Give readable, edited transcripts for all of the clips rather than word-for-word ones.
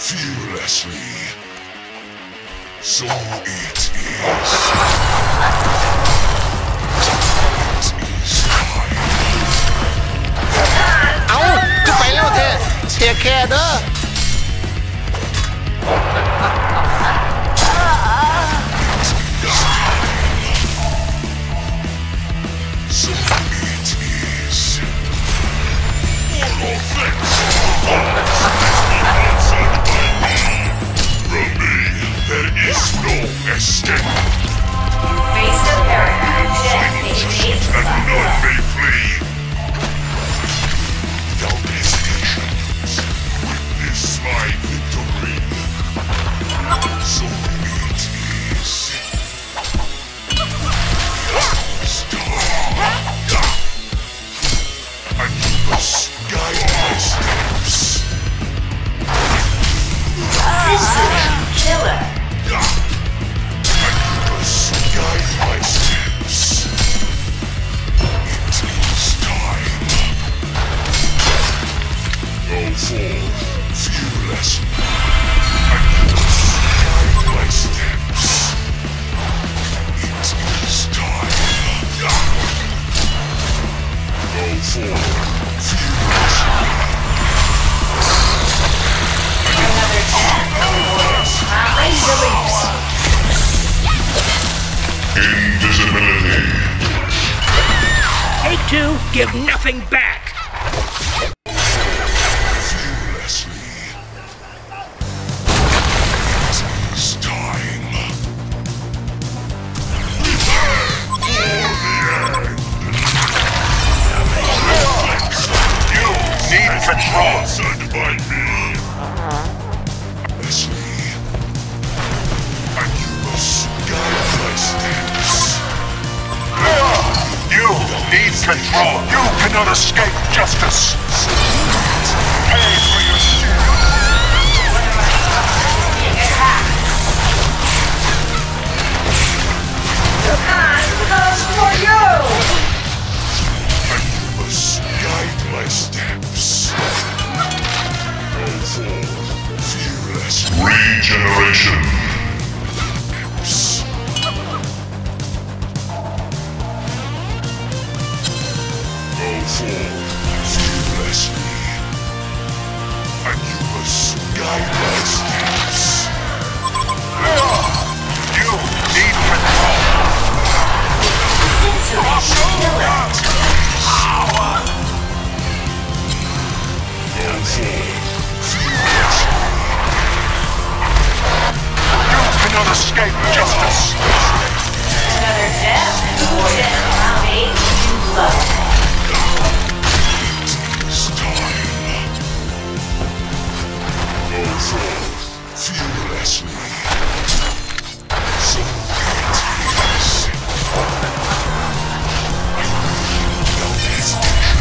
fearlessly. So it is. It is time. เอาขึ้นไปแล้วเธอเทียแค่เด้อ So it is. All offense. From me, there is no escape. Face the paradigm shift in phase And none 5. may flee. Without hesitation, witness my victory. So it is. And you must guide my steps. Insolent killer. And you must guide my steps. It is time. Go forth, fearless. And you must guide my steps. It is time. Go forth, fearless. Another death awards Release. Invisibility. Take two, give nothing back. Fearlessly. It is time. You need control. Sent by me. Leslie. And you must guide my steps. You need control. You cannot escape justice. Pay for your sin. time comes for you. And you must guide my steps. Go forth, fearless. Regeneration. Go forth, fearlessly. And you must guide my steps. You need control. Insolent killer. Go forth, fearlessly. You cannot escape justice. Another death awards phase 2 It's time. Go forth, fearlessly. So it is. Without hesitation.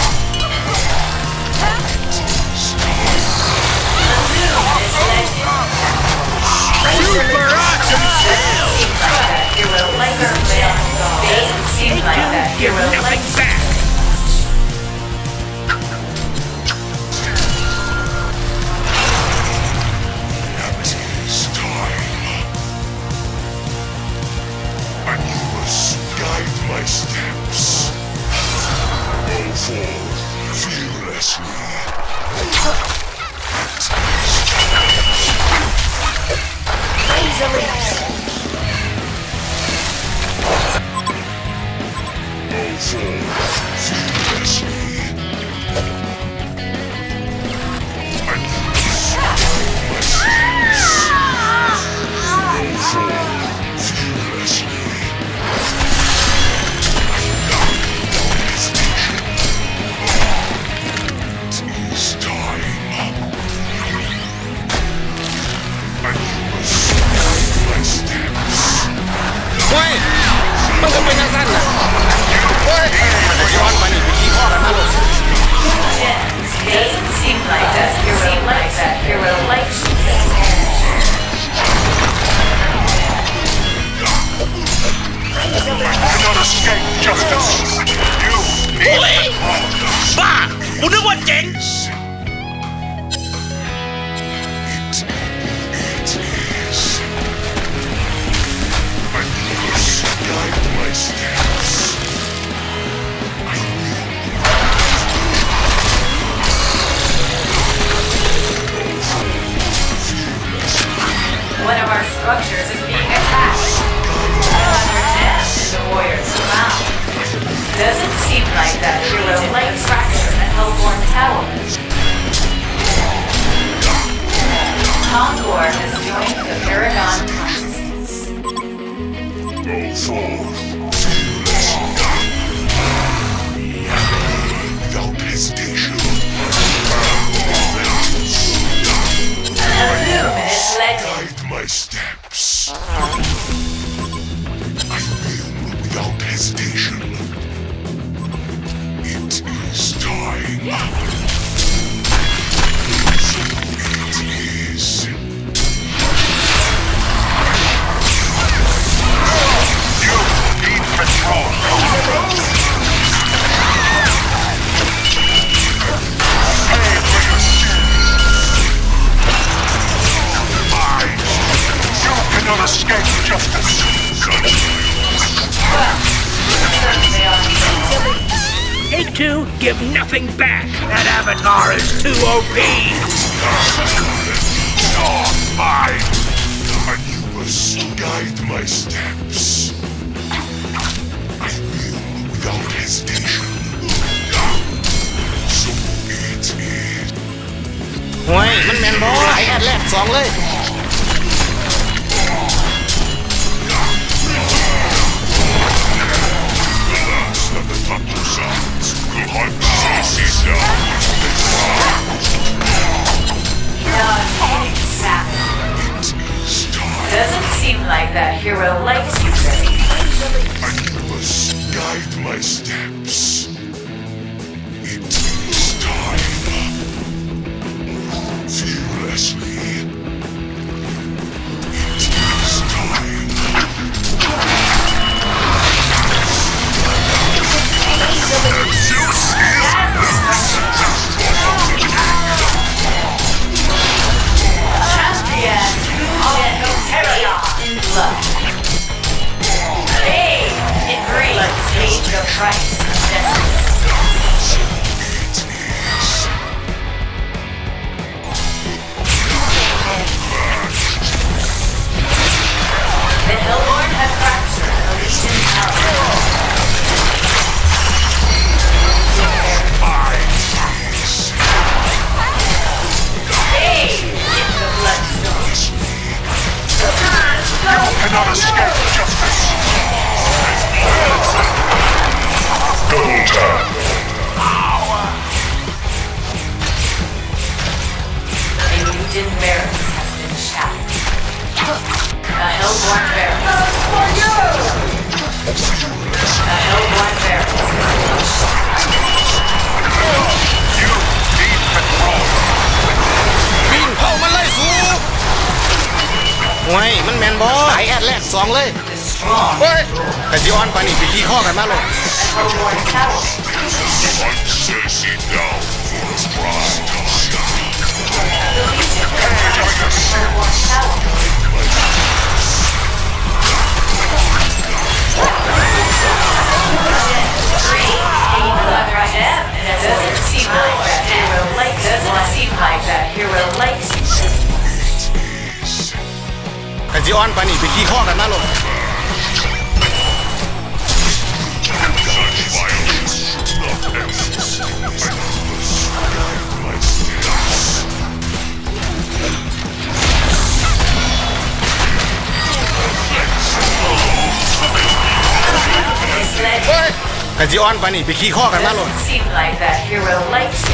It's time. Super awesome sale. You're a lighter man. Doesn't seem Take like two, that. give You're a nothing lighter. back. It is time. And you must guide my steps. Go forth, fearlessly. Go forth, fearlessly. And you must guide my steps. Go forth, fearlessly. It is time. forth. Without hesitation. Illuminous legend. Guide my steps. I will without hesitation. It is time. So it is. You need control. Pay for your sins. You cannot escape justice. Certainly are. Take two, give nothing back. That avatar is too OP. Mine. And you must guide my steps. I will without hesitation. So it is. โอ้ยมันแมนบอไอแอดแรกสองเลย Last of the thunder sounds will hunt ceases now. Non-hitting savage. It is time. Doesn't seem like that hero likes you very much. And you must guide my steps. It is time. Fearlessly. It is time. Champion Generalia in blood. Hey, it breathes. Pay the price of destiny. It is. The Hellborn have fractured Elysian Tower. Hey, in the bloodstone. Cannot escape justice. Double tap. The Elysian barracks has been shattered. The Hellborn barracks. The Hellborn barracks has been shattered. You need control. วิ่งเข้ามาไล่สูโอ้ยมันแมนบอไอแอดแรกสองเลย The strong เฮ้ยแต่จีออนปานนี่ไปขี้ข้อกันมาเลย Hellborn tower. Cersei now for a pride. The Legion have fractured Hellborn tower. Doesn't seem like that hero likes. Doesn't seem like that hero likes you. แต่จีออนปานนี่ไปขี้ข้อกันมาเลย Such violence should not exist. I must guide my steps. This legend เฮ้ยแต่จีออนปานนี่ไปขี้ข้อกันมาเลย doesn't seem like that hero likes you.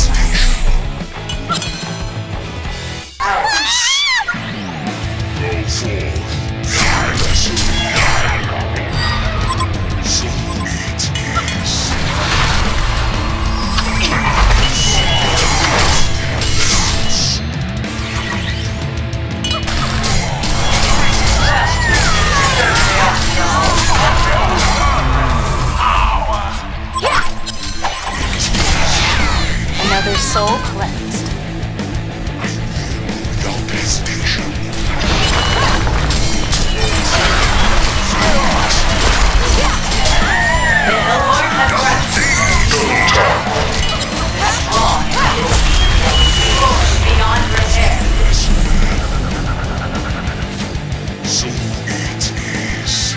Go forth. Fearlessly. So it is. Another soul cleansed. Without hesitation. The Hellborn have fractured. Double tap. Strong beyond repair. So it is.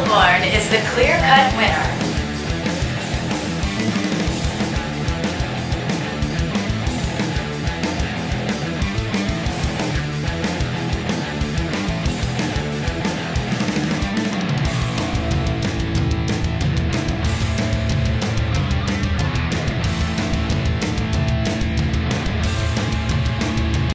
Battleborn is the clear-cut winner.